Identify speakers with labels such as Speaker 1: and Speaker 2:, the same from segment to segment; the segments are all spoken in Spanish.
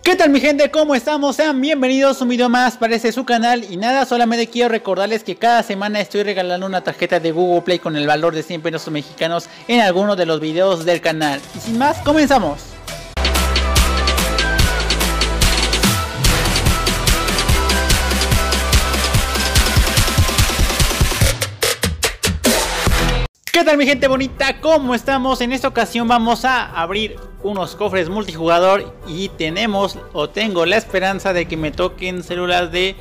Speaker 1: ¿Qué tal mi gente? ¿Cómo estamos? Sean bienvenidos a un video más para su canal. Y nada, solamente quiero recordarles que cada semana estoy regalando una tarjeta de Google Play con el valor de 100 pesos mexicanos en alguno de los videos del canal. Y sin más, comenzamos. ¿Qué tal mi gente bonita? ¿Cómo estamos? En esta ocasión vamos a abrir unos cofres multijugador y tengo la esperanza de que me toquen células de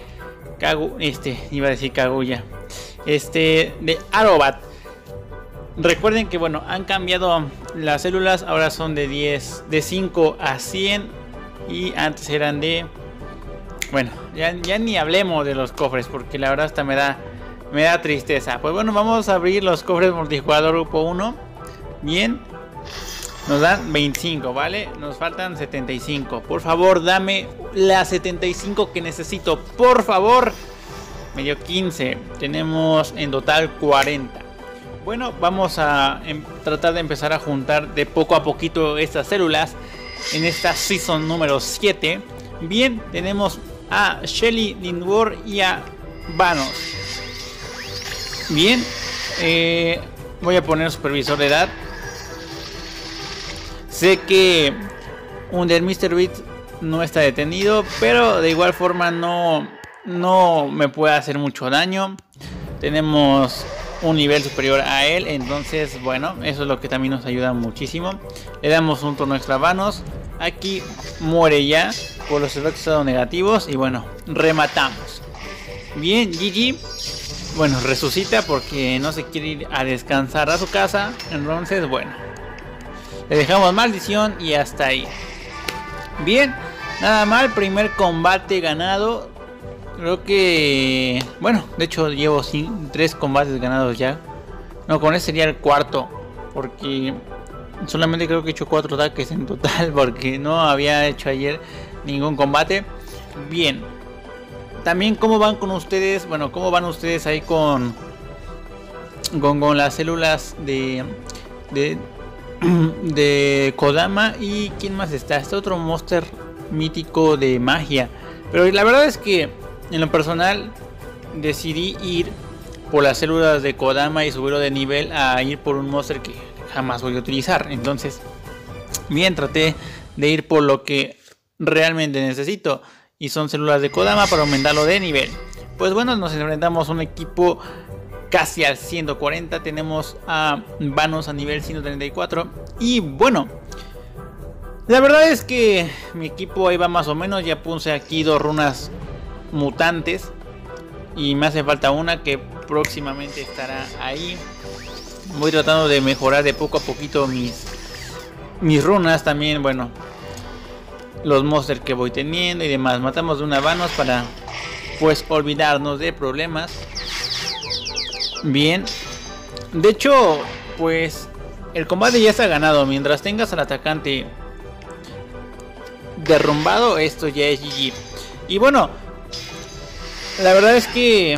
Speaker 1: Kaguya, de Arobat. Recuerden que bueno, han cambiado las células, ahora son de 10, de 5 a 100 y antes eran de, bueno, ya ni hablemos de los cofres porque la verdad hasta me da tristeza. Pues bueno, vamos a abrir los cofres multijugador grupo 1. Bien, nos dan 25, ¿vale? Nos faltan 75. Por favor, dame las 75 que necesito. Por favor. Me dio 15. Tenemos en total 40. Bueno, vamos a tratar de empezar a juntar de poco a poquito estas células en esta season número 7. Bien, tenemos a Shelly, Lindor y a Vanos. Bien, voy a poner supervisor de edad. Sé que Mr. Beat no está detenido, pero de igual forma no me puede hacer mucho daño. Tenemos un nivel superior a él, entonces bueno, eso es lo que también nos ayuda muchísimo. Le damos un turno extra a Vanos. Aquí muere ya por los efectos negativos y bueno, rematamos. Bien, GG. Bueno, resucita porque no se quiere ir a descansar a su casa. Entonces, bueno, le dejamos maldición y hasta ahí. Bien, nada mal, primer combate ganado. Creo que, bueno, de hecho llevo 3 combates ganados ya. No, con ese sería el cuarto, porque solamente creo que he hecho 4 ataques en total, porque no había hecho ayer ningún combate. Bien. También cómo van con ustedes, bueno, cómo van ustedes ahí con las células de Kodama. Y quién más está, este otro monster mítico de magia. Pero la verdad es que en lo personal decidí ir por las células de Kodama y subirlo de nivel a ir por un monster que jamás voy a utilizar. Entonces bien, traté de ir por lo que realmente necesito, y son células de Kodama para aumentarlo de nivel. Pues bueno, nos enfrentamos a un equipo casi al 140. Tenemos a Vanos a nivel 134. Y bueno, la verdad es que mi equipo ahí va más o menos. Ya puse aquí 2 runas mutantes y me hace falta una que próximamente estará ahí. Voy tratando de mejorar de poco a poquito mis runas también. Bueno, los monsters que voy teniendo y demás. Matamos de una Vanos para pues olvidarnos de problemas. Bien, de hecho pues el combate ya está ganado. Mientras tengas al atacante derrumbado, esto ya es GG. Y bueno, la verdad es que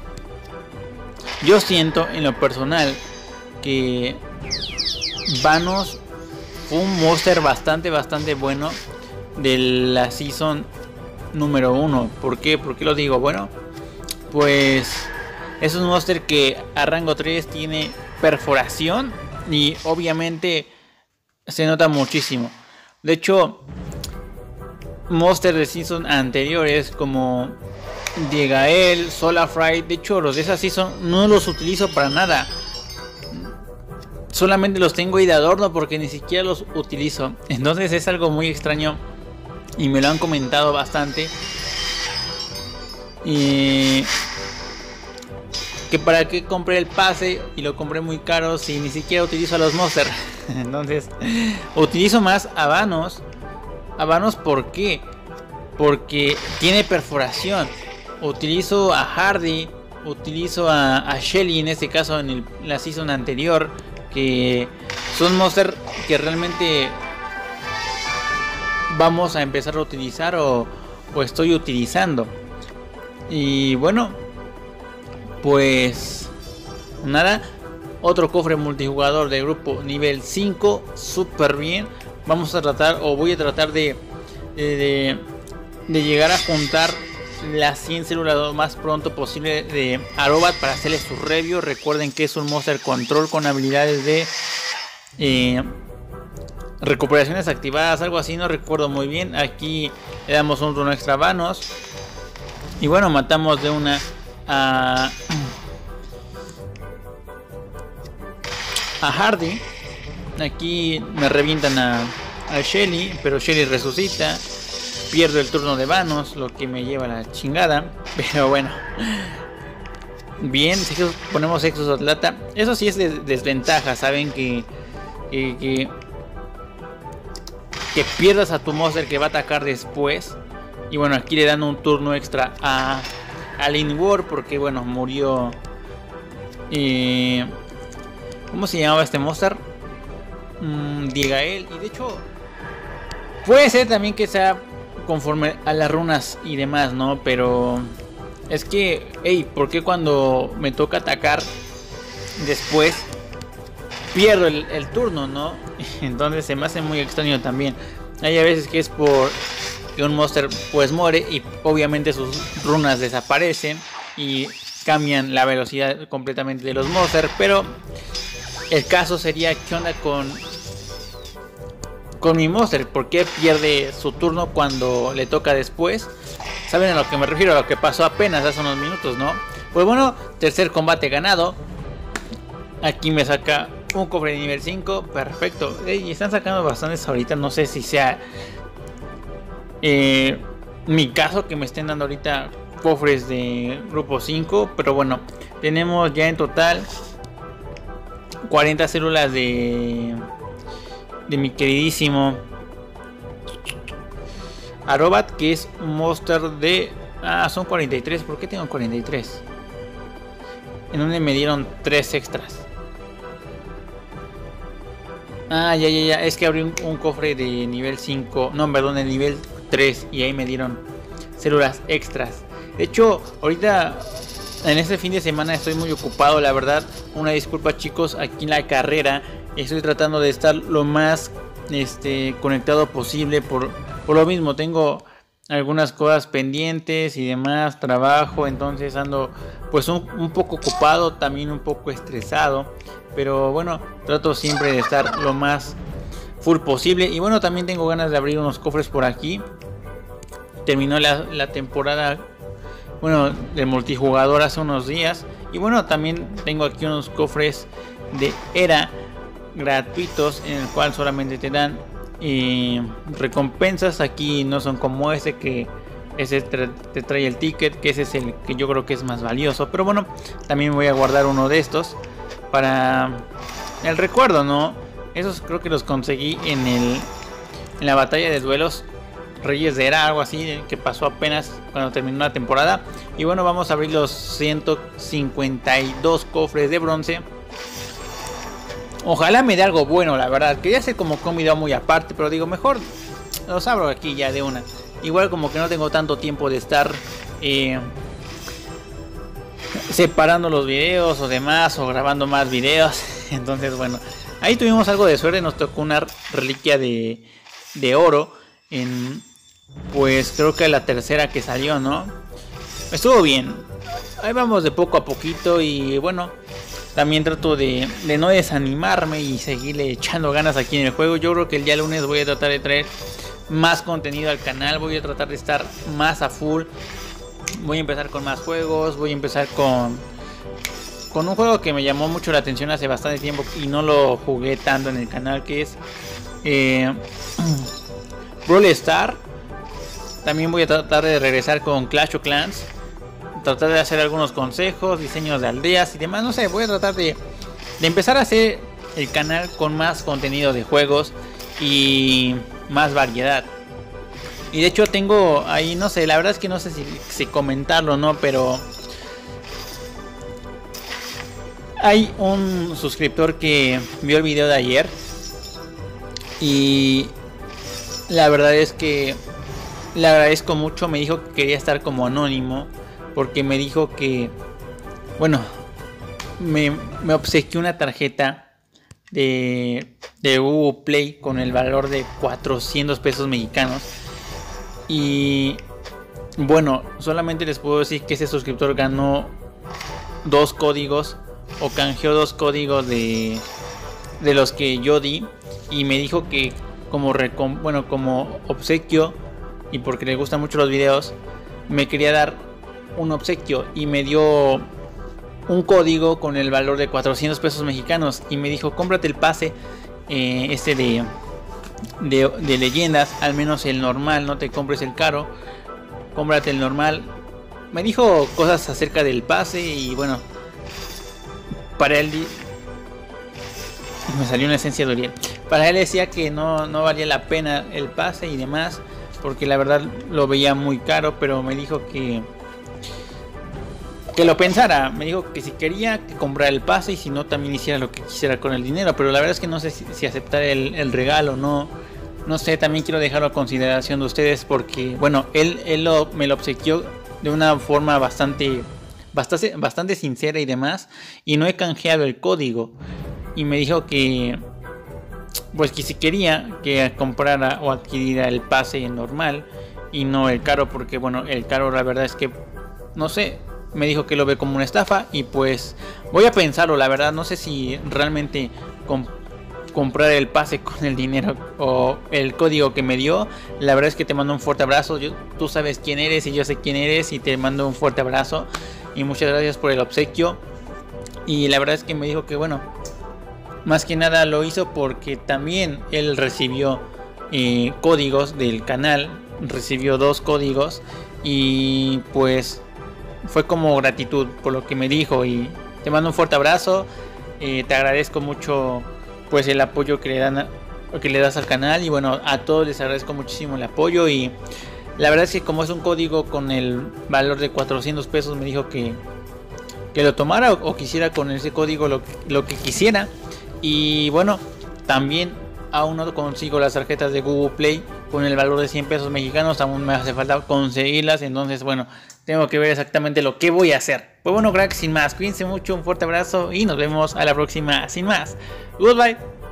Speaker 1: yo siento en lo personal que Vanos fue un monster bastante bueno de la season número 1. ¿Por qué? ¿Por qué lo digo? Bueno, pues es un monster que a rango 3 tiene perforación y obviamente se nota muchísimo. De hecho, monster de season anteriores como Diegael, Solafry, de hecho los de esa season no los utilizo para nada. Solamente los tengo ahí de adorno porque ni siquiera los utilizo. Entonces es algo muy extraño y me lo han comentado bastante. Y que para qué compré el pase y lo compré muy caro si ni siquiera utilizo a los monsters. Entonces utilizo más a Vanos. A Vanos, ¿por qué? Porque tiene perforación. Utilizo a Hardy, utilizo a Shelly en este caso en la season anterior, que son monsters que realmente vamos a empezar a utilizar o estoy utilizando. Y bueno, pues nada, otro cofre multijugador de grupo nivel 5, súper bien. Vamos a tratar, o voy a tratar de de llegar a juntar las 100 células lo más pronto posible de Arobat para hacerle su review. Recuerden que es un Monster Control con habilidades de recuperaciones activadas, algo así, no recuerdo muy bien. Aquí le damos un turno extra vanos. Y bueno, matamos de una a Hardy. Aquí me revientan a Shelly, pero Shelly resucita. Pierdo el turno de vanos, lo que me lleva a la chingada. Pero bueno. Bien, si ponemos Exosotlata. Eso sí es desventaja. Saben que pierdas a tu monster que va a atacar después. Y bueno, aquí le dan un turno extra a Linwar porque bueno, murió. ¿Cómo se llamaba este monster? Diegael. Y de hecho puede ser también que sea conforme a las runas y demás, ¿no? Pero es que, hey, ¿por qué cuando me toca atacar después pierdo el turno, ¿no? Entonces se me hace muy extraño también. Hay a veces que es por que un monster pues muere y obviamente sus runas desaparecen y cambian la velocidad completamente de los monsters. Pero el caso sería qué onda con mi monster, ¿por qué pierde su turno cuando le toca después? ¿Saben a lo que me refiero? A lo que pasó apenas hace unos minutos, ¿no? Pues bueno, tercer combate ganado. Aquí me saca un cofre de nivel 5, perfecto. Y están sacando bastantes ahorita, no sé si sea mi caso que me estén dando ahorita cofres de grupo 5, pero bueno, tenemos ya en total 40 células de mi queridísimo Arobat, que es un monster de... son 43, ¿por qué tengo 43? En donde me dieron 3 extras. Ya, es que abrí un cofre de nivel 5, no, perdón, de nivel 3 y ahí me dieron células extras. De hecho, ahorita en este fin de semana estoy muy ocupado, la verdad. Una disculpa, chicos, aquí en la carrera estoy tratando de estar lo más conectado posible. Por lo mismo, tengo algunas cosas pendientes y demás, trabajo, entonces ando pues un poco ocupado, también un poco estresado. Pero bueno, trato siempre de estar lo más full posible. Y bueno, también tengo ganas de abrir unos cofres por aquí. Terminó la temporada, bueno, de multijugador hace unos días. Y bueno, también tengo aquí unos cofres de era gratuitos en el cual solamente te dan recompensas. Aquí no son como ese que ese te trae el ticket, que ese es el que yo creo que es más valioso. Pero bueno, también voy a guardar uno de estos para el recuerdo, ¿no? Esos creo que los conseguí en la batalla de duelos Reyes de Era, algo así, que pasó apenas cuando terminó la temporada. Y bueno, vamos a abrir los 152 cofres de bronce. Ojalá me dé algo bueno, la verdad. Quería hacer como que un video muy aparte, pero digo, mejor los abro aquí ya de una. Igual como que no tengo tanto tiempo de estar separando los videos o demás, o grabando más videos. Entonces bueno, ahí tuvimos algo de suerte. Nos tocó una reliquia de oro en, pues creo que la tercera que salió, ¿no? Estuvo bien. Ahí vamos de poco a poquito. Y bueno, también trato de no desanimarme y seguirle echando ganas aquí en el juego. Yo creo que el día lunes voy a tratar de traer más contenido al canal. Voy a tratar de estar más a full. Voy a empezar con más juegos. Voy a empezar con un juego que me llamó mucho la atención hace bastante tiempo y no lo jugué tanto en el canal, que es Brawl Stars. También voy a tratar de regresar con Clash of Clans. Tratar de hacer algunos consejos, diseños de aldeas y demás. No sé, voy a tratar de empezar a hacer el canal con más contenido de juegos y más variedad. Y de hecho tengo ahí, no sé, la verdad es que no sé si comentarlo o no, pero hay un suscriptor que vio el video de ayer y la verdad es que le agradezco mucho. Me dijo que quería estar como anónimo porque me dijo que, bueno, me obsequió una tarjeta de Google Play con el valor de 400 pesos mexicanos. Y bueno, solamente les puedo decir que ese suscriptor ganó 2 códigos o canjeó 2 códigos de los que yo di, y me dijo que como como obsequio, y porque le gustan mucho los videos, me quería dar un obsequio y me dio un código con el valor de 400 pesos mexicanos y me dijo: cómprate el pase de leyendas, al menos el normal, no te compres el caro, cómprate el normal. Me dijo cosas acerca del pase y bueno, para él me salió una esencia de Uriel. Para él decía que no valía la pena el pase y demás, porque la verdad lo veía muy caro, pero me dijo que lo pensara. Me dijo que si quería, que comprara el pase, y si no, también hiciera lo que quisiera con el dinero. Pero la verdad es que no sé si aceptar el regalo, no sé. También quiero dejarlo a consideración de ustedes, porque bueno, él me lo obsequió de una forma bastante sincera y demás, y no he canjeado el código. Y me dijo que pues que si quería que comprara o adquiriera el pase normal y no el caro, porque bueno, el caro la verdad es que no sé, me dijo que lo ve como una estafa, y pues voy a pensarlo. La verdad no sé si realmente comprar el pase con el dinero o el código que me dio. La verdad es que te mando un fuerte abrazo. Tú sabes quién eres y yo sé quién eres, y te mando un fuerte abrazo y muchas gracias por el obsequio. Y la verdad es que me dijo que bueno, más que nada lo hizo porque también él recibió códigos del canal, recibió 2 códigos, y pues fue como gratitud por lo que me dijo. Y te mando un fuerte abrazo, te agradezco mucho pues el apoyo que le das al canal, y bueno, a todos les agradezco muchísimo el apoyo. Y la verdad es que como es un código con el valor de 400 pesos, me dijo que lo tomara o quisiera con ese código lo que quisiera. Y bueno, también aún no consigo las tarjetas de Google Play con el valor de 100 pesos mexicanos, aún me hace falta conseguirlas. Entonces bueno, tengo que ver exactamente lo que voy a hacer. Pues bueno, cracks, sin más, cuídense mucho, un fuerte abrazo y nos vemos a la próxima. Sin más, goodbye.